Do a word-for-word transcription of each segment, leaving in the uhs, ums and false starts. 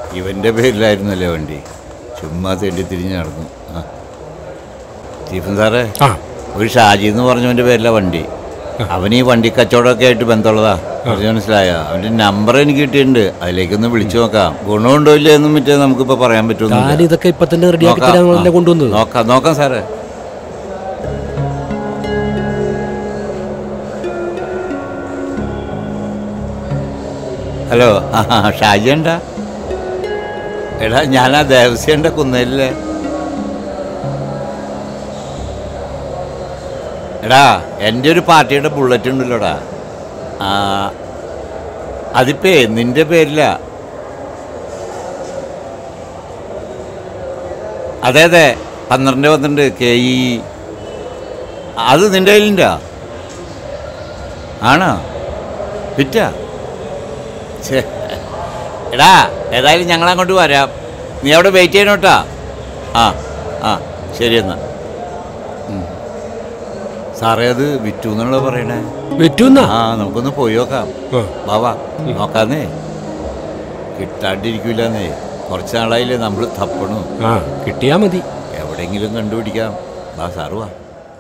ഇവൻ്റെ പേരിലായിരുന്നല്ലേ വണ്ടി. ചുമ്മാ തേണ്ടി തിരിഞ്ഞ് നടന്നു. ആ സ്റ്റീഫൻ സാറേ, ഒരു ഷാജി എന്ന് പറഞ്ഞവൻ്റെ പേരിലാണ് വണ്ടി. അവൻ ഈ വണ്ടി കച്ചവടമൊക്കെ ആയിട്ട് ബന്ധമുള്ളതാ. പറഞ്ഞു മനസ്സിലായ? അവൻ്റെ നമ്പർ എനിക്ക് കിട്ടിയിട്ടുണ്ട്. അതിലേക്കൊന്ന് വിളിച്ചു നോക്കാം. ഗുണമുണ്ടോ ഇല്ല എന്നും മറ്റേ നമുക്കിപ്പോൾ പറയാൻ പറ്റുമെന്ന്. ഇതൊക്കെ ഇപ്പൊ തന്നെ കൊണ്ടുവന്നത് നോക്കാം നോക്കാം സാറേ. ഹലോ, ആ ഷാജി ഉണ്ടാ? എടാ ഞാനാ ദേവസ്യൻ്റെ കുന്നേലില്ലേ. എടാ എൻ്റെ ഒരു പാർട്ടിയുടെ ബുള്ളറ്റ് ഉണ്ടല്ലോടാ. ആ അതിപ്പേ നിൻ്റെ പേരില്ല. അതെ അതെ പന്ത്രണ്ട് പന്ത്രണ്ട് കെ ഇ. അത് നിൻ്റെ കയ്യിലുണ്ടോ? ആണോ? വിറ്റാ? എടാ ഏതായാലും ഞങ്ങളങ്ങോട്ട് വരാം. നീ അവിടെ വെയിറ്റ് ചെയ്യണോട്ടാ. ആ ആ ശരി എന്നാ. സാറേ അത് വിറ്റു എന്നുള്ള പറയണേ. വിറ്റുന്നാ? ആ നമുക്കൊന്ന് പോയി നോക്കാം. വാവാ നോക്കാന്നേ. കിട്ടാണ്ടിരിക്കൂലെന്നേ. കുറച്ച് നാളായില്ലേ നമ്മൾ തപ്പണു. ആ കിട്ടിയാ മതി. എവിടെയെങ്കിലും കണ്ടുപിടിക്കാം. വാ സാറ് വാ.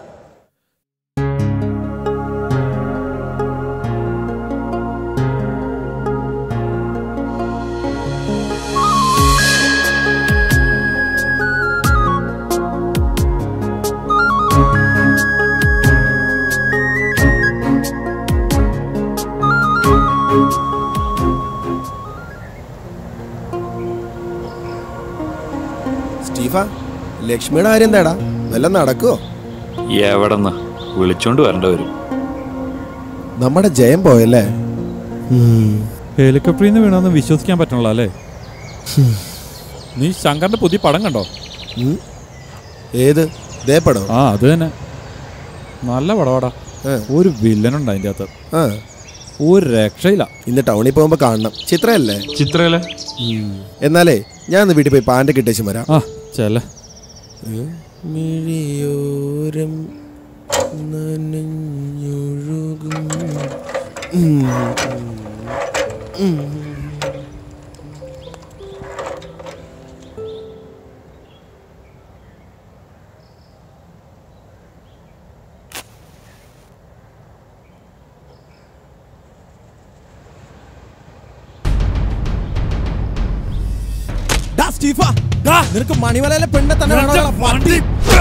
ലക്ഷ്മിയുടെ കാര്യം എന്താടാ? വല്ലതും നടക്കുവോ? എവിടെന്ന് വിളിച്ചോണ്ട് വരേണ്ട വരും. നമ്മുടെ ജയം പോയല്ലേ? ഹെലികോപ്റ്ററിൽ നിന്ന് വീണോന്ന് വിശ്വസിക്കാൻ പറ്റണല്ലോ അല്ലേ? നീ ശങ്കറിന്റെ പുതിയ പടം കണ്ടോ? ഏത് ദേ പടം? ആ അത് തന്നെ. നല്ല പടവാടാ. ഒരു വില്ലനുണ്ട് അതിൻ്റെ അകത്ത്. ഒരു രക്ഷയില്ല. ഇന്ന് ടൗണിൽ പോകുമ്പോ കാണണം. ചിത്രയല്ലേ? ചിത്രയല്ലേ? എന്നാലേ ഞാൻ ഒന്ന് വീട്ടിൽ പോയി പാൻ്റെ കിട്ടേച്ചും വരാം. ആ ചെല മിഴിയോരം നനഞ്ഞൊഴുകും. നിനക്ക് മണിമലയിലെ പെണ്ണെ തന്നെ വണ്ടി.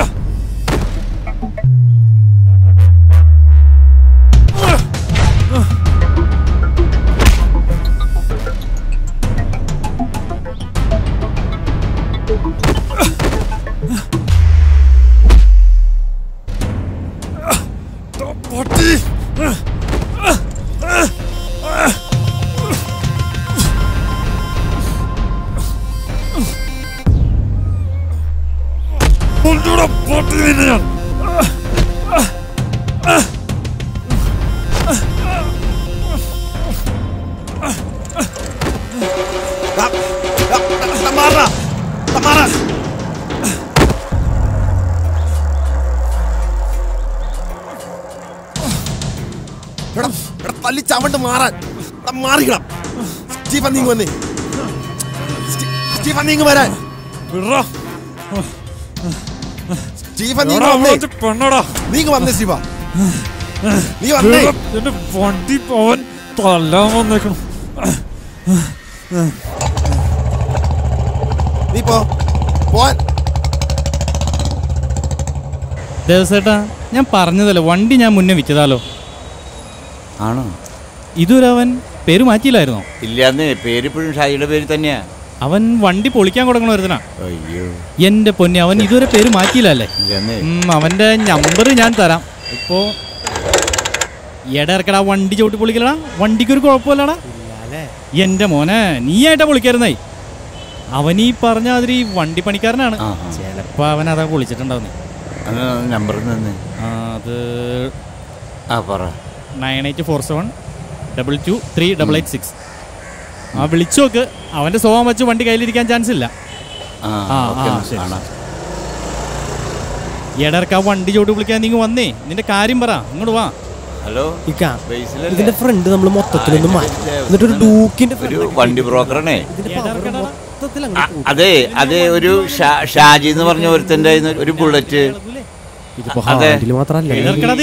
തല്ലി ചവണ്ട് മാറാൻ മാറിക്കണം. സ്റ്റീഫൻ നീങ്ങ് വന്നേ. സ്റ്റീഫൻ നീങ്ങ് വരാൻ. സ്റ്റീഫൻ നീങ്ങ് വന്നേ. നീങ്ങ് വന്നേ സ്റ്റീഫ. നീ വന്നേ. എന്റെ വണ്ടി പോവാൻ തല്ലാൻ വന്നേക്കണം. നീ പോ പോവാൻ. ദേവസേട്ടാ ഞാൻ പറഞ്ഞതല്ലേ വണ്ടി ഞാൻ മുന്നേ വിറ്റതാലോ. ആണോ? ഇതുവരെ അവൻ പേര് മാറ്റിയില്ലായിരുന്നോ? ഇല്ലാന്നേ, പേരിപ്പോഴും ഷാജിയുടെ പേര് തന്നെയാ. അവൻ വണ്ടി പൊളിക്കാൻ കൊടുക്കണ ഒരുത്തനാ. അയ്യോ എന്റെ പൊന്നെ, അവൻ ഇതുവരെ പേര് മാറ്റിയില്ലല്ലേ? അവന്റെ നമ്പർ ഞാൻ തരാം. ഇപ്പോ എടക്കടാ വണ്ടി ചവിട്ടി പൊളിക്കലടാ. വണ്ടിക്കൊരു കുഴപ്പമില്ലടാ. എന്റെ മോനെ നീ ആയിട്ടാ പൊളിക്കായിരുന്നേ. അവൻ ഈ പറഞ്ഞ മാതിരി വണ്ടി പണിക്കാരനാണ്. ചിലപ്പോ അവൻ അതാ പൊളിച്ചിട്ടുണ്ടാവുന്നേ. നമ്പർ അത് ആ പറ. Nine eight four seven double two three double eight six. ആ വിളിച്ചു നോക്ക്. അവന്റെ സ്വഭാവം വെച്ച് വണ്ടി കയ്യിലിരിക്കാൻ ചാൻസ് ഇല്ല. എടർക്ക വണ്ടി ചോട്ട് വിളിക്കാൻ നീ വന്നേ. നിന്റെ കാര്യം പറ. ഇങ്ങോട്ട് വാ. ഹലോ, ഇതിന്റെ ഫ്രണ്ട് നമ്മൾ മൊത്തത്തിലൊന്നും മാറ്റി. എന്നിട്ടൊരു ഡൂക്കിന്റെ വണ്ടി ബ്രോക്കറാണേ. മൊത്തത്തിൽ അതെ അതെ ഒരു ഷാജി എന്ന് പറഞ്ഞ ഒരുത്തന്റെ ഒരു ബുള്ളറ്റ്. മാത്രല്ല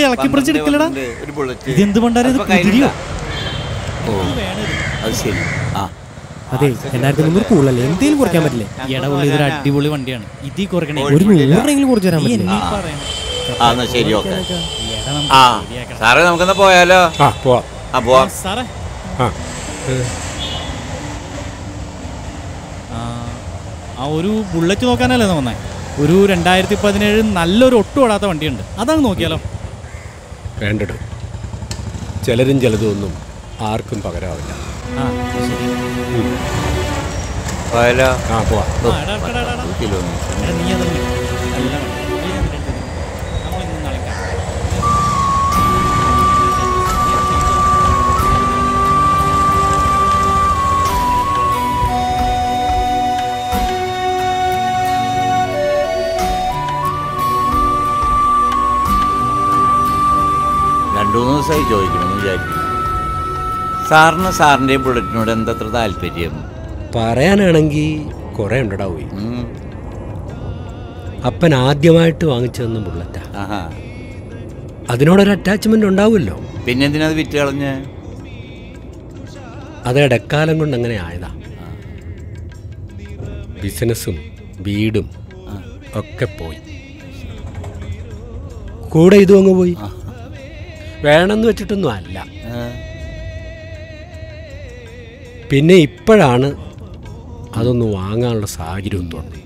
ഇതെന്ത് പണ്ടാരം കുതിരിയോ? ഓ അത് ശരി. ആ അതെ രണ്ടായിരത്തി മുന്നൂറ് കൂടുതലല്ലേ, എന്തെങ്കിലും കുറയ്ക്കാൻ പറ്റില്ലേ? ഇടപുള്ളി ഇതൊരു അടിപൊളി വണ്ടിയാണ്. ഇതിൽ കുറയ്ക്കണേ ഒരു നൂറെങ്കിലും കുറച്ച് തരാൻ പറ്റില്ല. ആ എന്നാ ശരി ഓക്കെ. ആ സാറേ നമുക്കെന്നാ പോയാലോ? ആ പോവാം. ആ പോവാം സാറേ. ആ ഒരു ബുള്ളറ്റ് നോക്കാനല്ലേ തോന്നേ? ഒരു രണ്ടായിരത്തി പതിനേഴ് നല്ലൊരു ഒട്ടും ഓടാത്ത വണ്ടിയുണ്ട്, അതങ്ങ് നോക്കിയാലോ? വേണ്ടടും ചിലരും ചിലതും ഒന്നും ആർക്കും പകരാവില്ല. ആ ശരി പോയാലോ? ആ പോവാം. കിലോമീറ്റർ നീ അതൊന്നും നല്ല നമ്മളിന്ന് നാളെ രണ്ടു മൂന്ന് ദിവസമായി ചോദിക്കണമെന്ന് വിചാരിക്കുന്നു. സാറിന് സാറിൻ്റെ ബുള്ളറ്റിനോട് എന്തത്ര താല്പര്യം? പറയാനാണെങ്കിൽ കുറേ ഉണ്ടടാ പോയി. അപ്പൻ ആദ്യമായിട്ട് വാങ്ങിച്ചു തന്ന ബുള്ളറ്റാ. അതിനോടൊരു അറ്റാച്ച്മെന്റ് ഉണ്ടാവുമല്ലോ. പിന്നെന്തിനത് വിറ്റ് കളഞ്ഞ്? അത് ഇടക്കാലം കൊണ്ട് അങ്ങനെ ആയതാ. ബിസിനസ്സും വീടും ഒക്കെ പോയി, കൂടെ ഇതും അങ്ങ് പോയി. വേണമെന്ന് വെച്ചിട്ടൊന്നും അല്ല. പിന്നെ ഇപ്പോഴാണ് അതൊന്ന് വാങ്ങാനുള്ള സാഹചര്യം തോന്നി.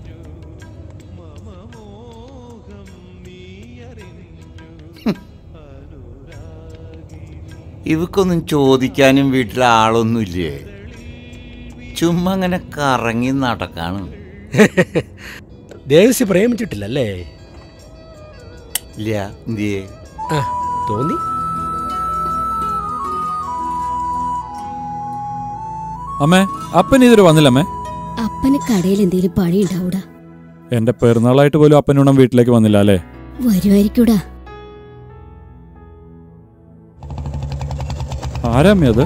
ഇവക്കൊന്നും ചോദിക്കാനും വീട്ടിൽ ആളൊന്നുമില്ലേ? ചുമ്മാ അങ്ങനെ കറങ്ങി നടക്കാണ്. ദേവസ്യ പ്രേമിച്ചിട്ടില്ലല്ലേ? ഇല്ല. എന്തിയേ? ആ തോന്നി. അമ്മേ അപ്പൻ ഇതുവരെ വന്നില്ലമ്മേ? അപ്പന് കടയിൽ എന്തെങ്കിലും പണി ഉണ്ടാവൂടാ. എന്റെ പെരുന്നാളായിട്ട് പോലും അപ്പനോണം വീട്ടിലേക്ക് വന്നില്ല അല്ലേ? വരുമായിരിക്കൂടാ. ആരാമ്മ അത്?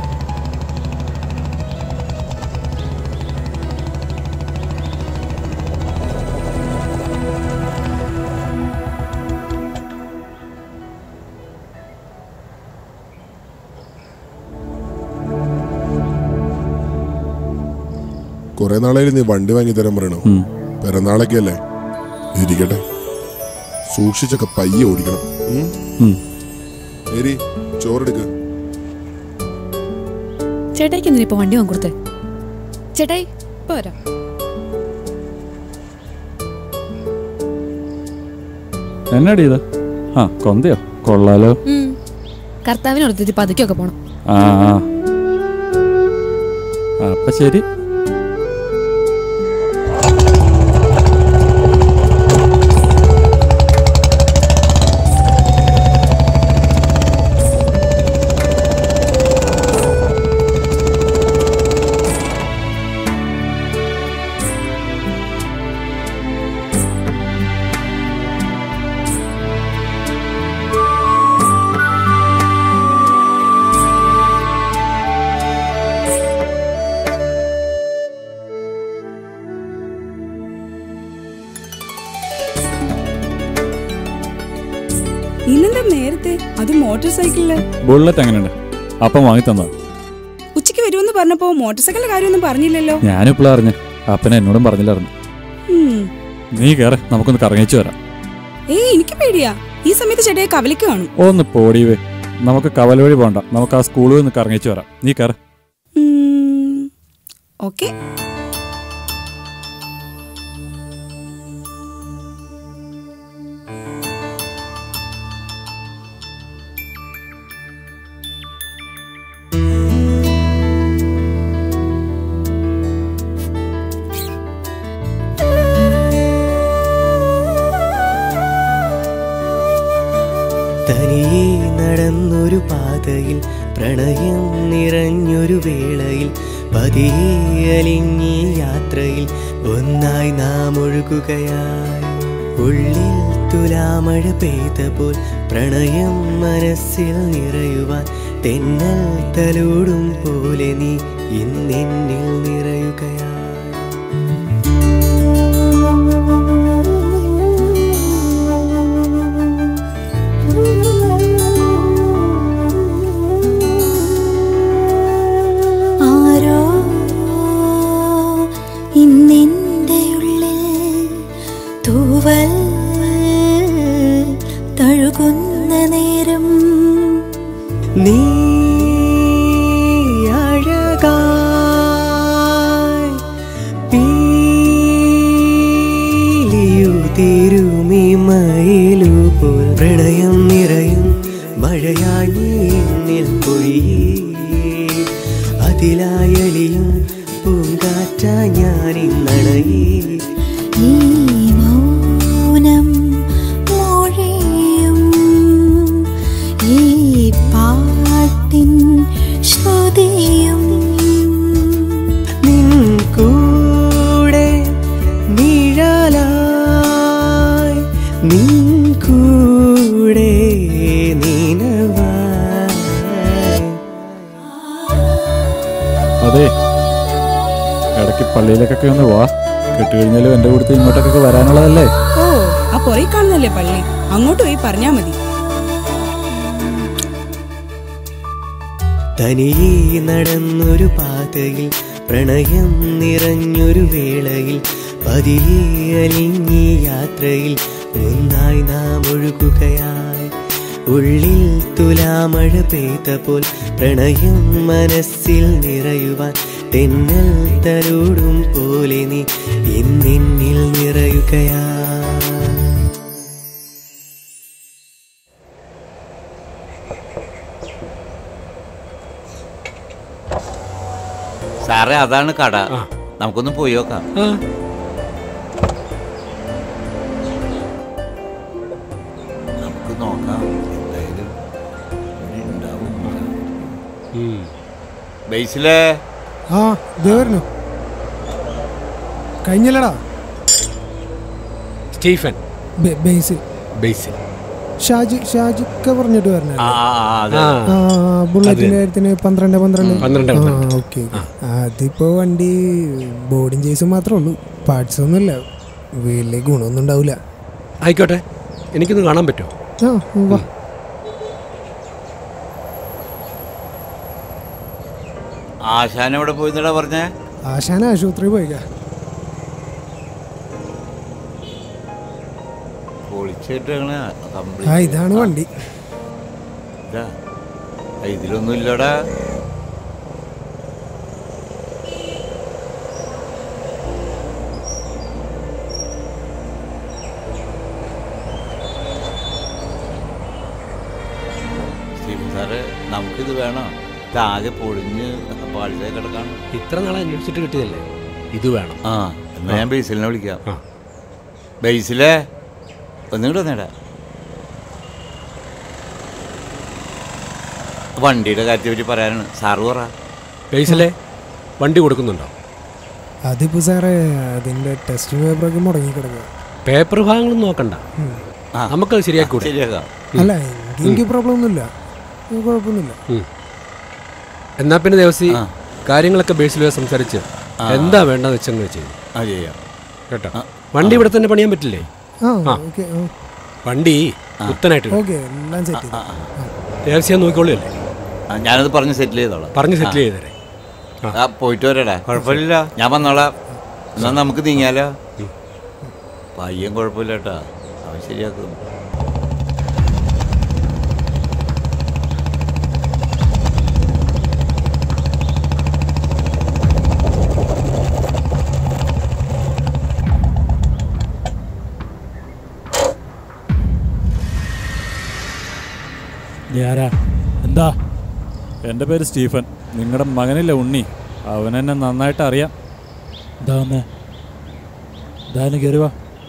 കൊറേ നാളായി നീ വണ്ടി വാങ്ങി തരാൻ പറയണോ? പിറന്നാളൊക്കെ അല്ലേ, ഇരിക്കട്ടെ. സൂക്ഷിച്ചൊക്കെ പയ്യെ ഓടിക്കണം. ഏരി ചോറെടുക്ക്. ചേട്ടായിക്ക് എന്തിനാ ഇപ്പൊ വണ്ടി വാങ്ങിക്കൊടുത്തേ? ചേട്ടായി പോരാ. എന്നാടി ഇത്? ആ കൊന്തയോ? കൊള്ളാലോ. കർത്താവിനോടത്തി പതുക്കൊക്കെ പോണം. ആ അപ്പൊ ശരി. ഇന്നെന്താ നേരത്തെ? അത് മോട്ടോർ സൈക്കിളില്. ബുള്ളറ്റ് എങ്ങനെയുണ്ട്? അപ്പം വാങ്ങി തന്നാ. ഉച്ചക്ക് വരുമെന്ന് പറഞ്ഞപ്പോ മോട്ടോർ സൈക്കിളിന്റെ കാര്യമൊന്നും പറഞ്ഞില്ലല്ലോ. ഞാനിപ്പോഴാ അറിഞ്ഞ. അപ്പനെ എന്നോടും പറഞ്ഞില്ലായിരുന്നു. നീ കേറെ, നമുക്കൊന്ന് കറങ്ങിച്ചു വരാം. ഏയ് എനിക്ക് പേടിയാ. ഈ സമയത്ത് ചേട്ടയെ കവലയ്ക്ക് കാണും. ഒന്ന് പോടിവേ, നമുക്ക് കവല വഴി പോണ്ട. നമുക്ക് ആ സ്കൂളിൽ നിന്ന് കറങ്ങിച്ചു വരാം. നീ കേറെ. ഓക്കെ. തനിയെ നടന്നൊരു പാതയിൽ പ്രണയം നിറഞ്ഞൊരു വേളയിൽ പതിയെ അലിഞ്ഞി യാത്രയിൽ ഒന്നായി നാം ഒഴുകുകയായി. ഉള്ളിൽ തുലാമഴ പെയ്ത പോൽ പ്രണയം മനസ്സിൽ നിറയുവാൻ തെന്നൽ തലോടും പോലെ നീ ഇന്നെന്നിൽ നിറയുകയായി. ഇന്നെന്റെ ഉള്ളിൽ തൂവൽ തഴുകുന്ന നേരം നീ അഴകായി പീലിയുതിരുമി മയിലുപോൽ പ്രണയം നിറയും മഴയായി നീ എന്നിൽ പൊഴിയേ അതിലായലിയും പൂങ്കാറ്റ ഞാനിന്നണയേ ഈ മൗനം മൊഴിയും ഈ പാട്ടിൻ ശ്രുതിയും നിൻ കൂടെ നിഴലായി നിൻ കൂടെ നീനവായി. അതെ, ഇടയ്ക്ക് പള്ളിയിലേക്കൊക്കെ ഒന്ന് വാ. കെട്ടുകഴിഞ്ഞാലും എൻ്റെ കൂടെ ഇങ്ങോട്ടൊക്കെ വരാനുള്ളതല്ലേ? ഓ, ആ പുറകെ കാണുന്നല്ലേ പള്ളി, അങ്ങോട്ട് പോയി പറഞ്ഞാ മതി. തനിയെ നടന്നൊരു പാതയിൽ പ്രണയം നിറഞ്ഞൊരു വേളയിൽ പതിയെ അലിഞ്ഞി യാത്രയിൽ ഒന്നായി നാം ഒഴുകുകയായി. ഉള്ളിൽ തുലാമഴ പെയ്തപ്പോൾ പ്രണയം മനസ്സിൽ നിറയുവാൻ തെന്നൽ തലോടും പോലെ നീ ഇന്നിൽ നിറയുകയാ. സാറേ, അതാണ് കട. നമുക്കൊന്ന് പോയി നോക്കാം. നമുക്ക് നോക്കാം, എന്തായാലും ഉണ്ടാവും. ബേസിലേ ആ ദേ വരുന്നു. കഴിഞ്ഞല്ലടാ സ്റ്റീഫൻ ബേസിൽ ബേസിൽ ഷാജി ഷാജിക്ക പറഞ്ഞിട്ട് വരണേ. ആ ബുള്ളറ്റിന്റെ കാര്യത്തിന് പന്ത്രണ്ട് പന്ത്രണ്ട് പന്ത്രണ്ട് ആ ഓക്കെ. അതിപ്പോ വണ്ടി ബോർഡിങ് ചേസ് മാത്രമേ ഉള്ളൂ, പാർട്സ് ഒന്നുമില്ല, വലിയ ഗുണമൊന്നും ഉണ്ടാവില്ല. ആയിക്കോട്ടെ, എനിക്കൊന്ന് കാണാൻ പറ്റുമോ? ആ വാ. ആശാൻ എവിടെ പോയിന്നടാ പറഞ്ഞേ? ആശാന ആശുപത്രി പോയിക്കാ. ആ ഇതാണ് വണ്ടി. ഇതിലൊന്നും ഇല്ലടാ. സ്റ്റീഫൻ സാറ്, നമുക്കിത് വേണം. ഇതാകെ പൊളിഞ്ഞ് പാളിച്ചായി കിടക്കാണ്. ഇത്ര നാളെ അന്വേഷിച്ചിട്ട് കിട്ടിയതല്ലേ, ഇത് വേണം. ആ, എന്നാ ഞാൻ ബേസിലിനെ വിളിക്കാം. ബേസിലേ, ഒന്നുകൂടെ വന്നേടാ. വണ്ടിയുടെ കാര്യത്തെ പറ്റി പറയാനാണ്. സാറ് പറ. ബേസിലെ വണ്ടി കൊടുക്കുന്നുണ്ടോ? അതിപ്പോ സാറേ അതിന്റെ ടെസ്റ്റ് പേപ്പറൊക്കെ മുടങ്ങി കിടക്കുക. പേപ്പർ ഭാഗങ്ങളൊന്നും നോക്കണ്ട, നമുക്കത് ശരിയാക്കി ശരിയാക്കാം. അല്ല, എനിക്ക് പ്രോബ്ലം ഒന്നുമില്ല, കുഴപ്പമൊന്നുമില്ല. എന്നാ പിന്നെ ദേവസി കാര്യങ്ങളൊക്കെ ബേസിൽ സംസാരിച്ച് എന്താ വേണ്ടെന്ന് വെച്ചെന്ന് ചെയ്യും കേട്ടോ. വണ്ടി ഇവിടെ തന്നെ പണിയാൻ പറ്റില്ലേ? വണ്ടി പുത്തനായിട്ട് ദേവസിയാ നോക്കിക്കോളൂല്ലേ? ഞാനത് പറഞ്ഞ് സെറ്റിൽ ചെയ്തോളാം. പറഞ്ഞ് സെറ്റിൽ ചെയ്തേരെ. പോയിട്ട് വരടാ, കുഴപ്പമില്ല, ഞാൻ വന്നോളാം. എന്നാ നമുക്ക് നീങ്ങിയാലോ? പയ്യൻ കുഴപ്പമില്ല കേട്ടാ, അവൻ ശരിയാക്കും. എന്താ? എൻ്റെ പേര് സ്റ്റീഫൻ. നിങ്ങളുടെ മകനില്ലേ ഉണ്ണി, അവനെന്നെ നന്നായിട്ട് അറിയാം. എന്താ വന്നേ? എന്തായാലും കയറുക.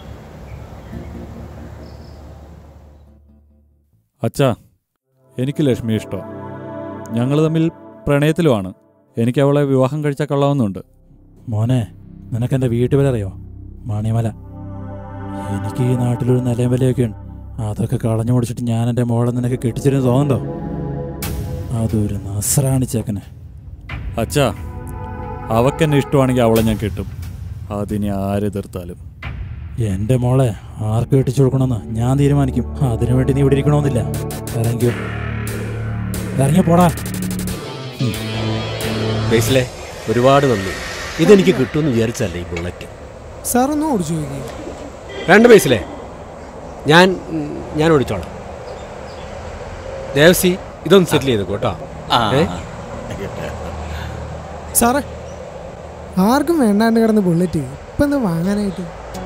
അച്ഛാ, എനിക്ക് ലക്ഷ്മി ഇഷ്ടം. ഞങ്ങൾ തമ്മിൽ പ്രണയത്തിലുമാണ്. എനിക്ക് അവളെ വിവാഹം കഴിച്ചാൽ കൊള്ളാവുന്നുണ്ട്. മോനെ, നിനക്കെൻ്റെ വീട്ടുപേര് അറിയോ? മാണിമല. എനിക്ക് ഈ നാട്ടിലൊരു നിലയും വിലയൊക്കെ ഉണ്ട്. അതൊക്കെ കളഞ്ഞു മുടിച്ചിട്ട് ഞാൻ എൻ്റെ മോളെ നിനക്ക് കെട്ടിച്ചിരുന്ന് തോന്നുന്നുണ്ടോ? അതൊരു നസ്രാണി ചേക്കനെ. അച്ഛാ, അവക്കെന്നെ ഇഷ്ടമാണെങ്കിൽ അവളെ ഞാൻ കിട്ടും, അതിനെ ആരെതിർത്താലും. എൻ്റെ മോളെ ആർക്ക് കെട്ടിച്ചു കൊടുക്കണമെന്ന് ഞാൻ തീരുമാനിക്കും. അതിനുവേണ്ടി നീ ഇവിടെ ഇരിക്കണമെന്നില്ല. ഇറങ്ങിയോ, ഇറങ്ങിയോ പോടാ. ബേസിലെ ഒരുപാട് നന്ദി. ഇതെനിക്ക് കിട്ടുമെന്ന് വിചാരിച്ചല്ലേ ഈ ബുള്ളറ്റ്. സാർ ഒന്ന് ഓടിച്ചു നോക്കി. രണ്ട് ബേസിലെ ഞാൻ ഞാൻ ഓടിച്ചോളാം. ദേവസി ഇതൊന്ന് സെറ്റിൽ ചെയ്തേക്കോ കേട്ടോ. സാറേ ആർക്കും വേണ്ടാണ്ട് കിടന്ന് ബുള്ളറ്റ് ഇപ്പം എന്താ വാങ്ങാനായിട്ട്?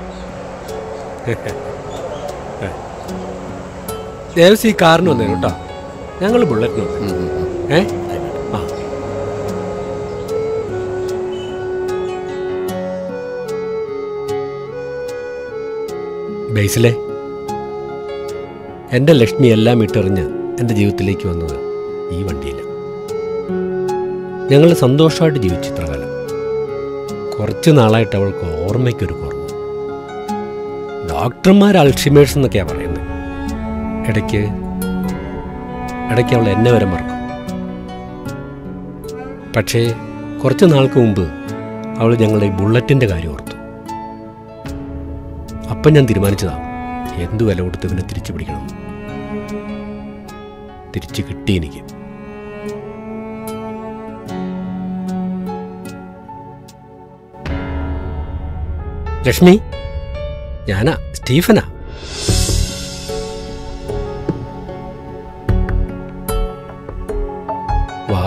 ദേവസി കാറിന് വന്നേരും കേട്ടോ. ഞങ്ങൾ ബുള്ളറ്റിന് വന്നു. ഏ ആ ബേസിലെ എൻ്റെ ലക്ഷ്മി എല്ലാം ഇട്ടെറിഞ്ഞ് എൻ്റെ ജീവിതത്തിലേക്ക് വന്നത് ഈ വണ്ടിയില്ല. ഞങ്ങൾ സന്തോഷമായിട്ട് ജീവിച്ചു ഇത്ര കാലം. കുറച്ച് നാളായിട്ട് അവൾക്ക് ഓർമ്മയ്ക്കൊരു കുറവ്. ഡോക്ടർമാർ അൾഷിമേഴ്സ് എന്നൊക്കെയാണ് പറയുന്നത്. ഇടയ്ക്ക് ഇടയ്ക്ക് അവൾ എന്നെ വരെ മറക്കും. പക്ഷേ കുറച്ച് നാൾക്ക് മുമ്പ് അവൾ ഞങ്ങളുടെ ഈ ബുള്ളറ്റിൻ്റെ കാര്യം ഓർത്തു. അപ്പം ഞാൻ തീരുമാനിച്ചതാണ് എന്തു വില കൊടുത്ത് ഇവനെ തിരിച്ചു പിടിക്കണം. തിരിച്ചു കിട്ടി എനിക്ക്. ലക്ഷ്മി, ഞാനാ സ്റ്റീഫനാ. വാ.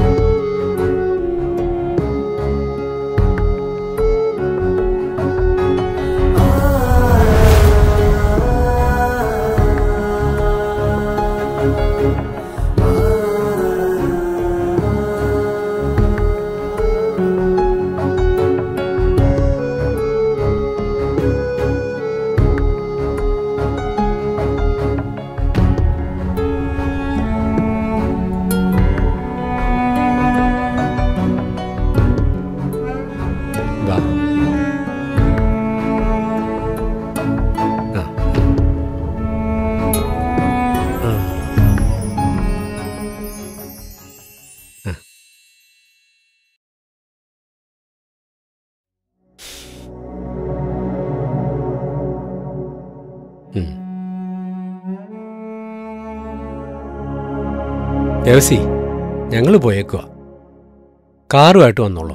ദേവസി, ഞങ്ങൾ പോയേക്കുക. കാറുമായിട്ട് വന്നോളൂ.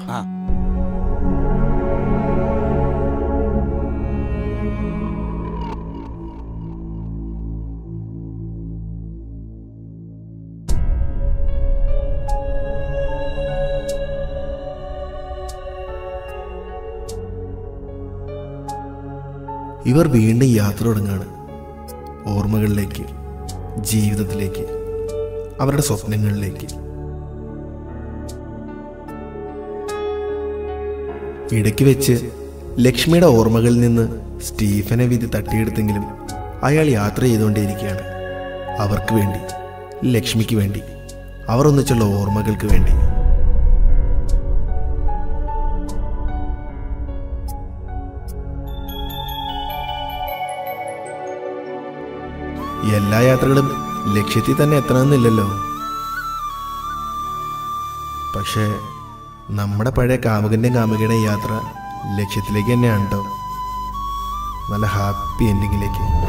ഇവർ വീണ്ടും യാത്ര തുടങ്ങാണ്. ഓർമ്മകളിലേക്ക്, ജീവിതത്തിലേക്ക്, അവരുടെ സ്വപ്നങ്ങളിലേക്ക്. ഇടയ്ക്ക് വെച്ച് ലക്ഷ്മിയുടെ ഓർമ്മകളിൽ നിന്ന് സ്റ്റീഫനെ വിധി തട്ടിയെടുത്തെങ്കിലും അയാൾ യാത്ര ചെയ്തുകൊണ്ടേയിരിക്കുകയാണ്. അവർക്ക് വേണ്ടി, ലക്ഷ്മിക്ക് വേണ്ടി, അവർ ഒന്നിച്ചുള്ള ഓർമ്മകൾക്ക് വേണ്ടി. എല്ലാ യാത്രകളും ലക്ഷ്യത്തിൽ തന്നെ എത്തണമെന്നില്ലല്ലോ. പക്ഷേ നമ്മുടെ പഴയ കാമുകൻ്റെയും കാമുകയുടെയും യാത്ര ലക്ഷ്യത്തിലേക്ക് തന്നെയാണ് കേട്ടോ. നല്ല ഹാപ്പി എൻഡിങ്ങിലേക്ക്.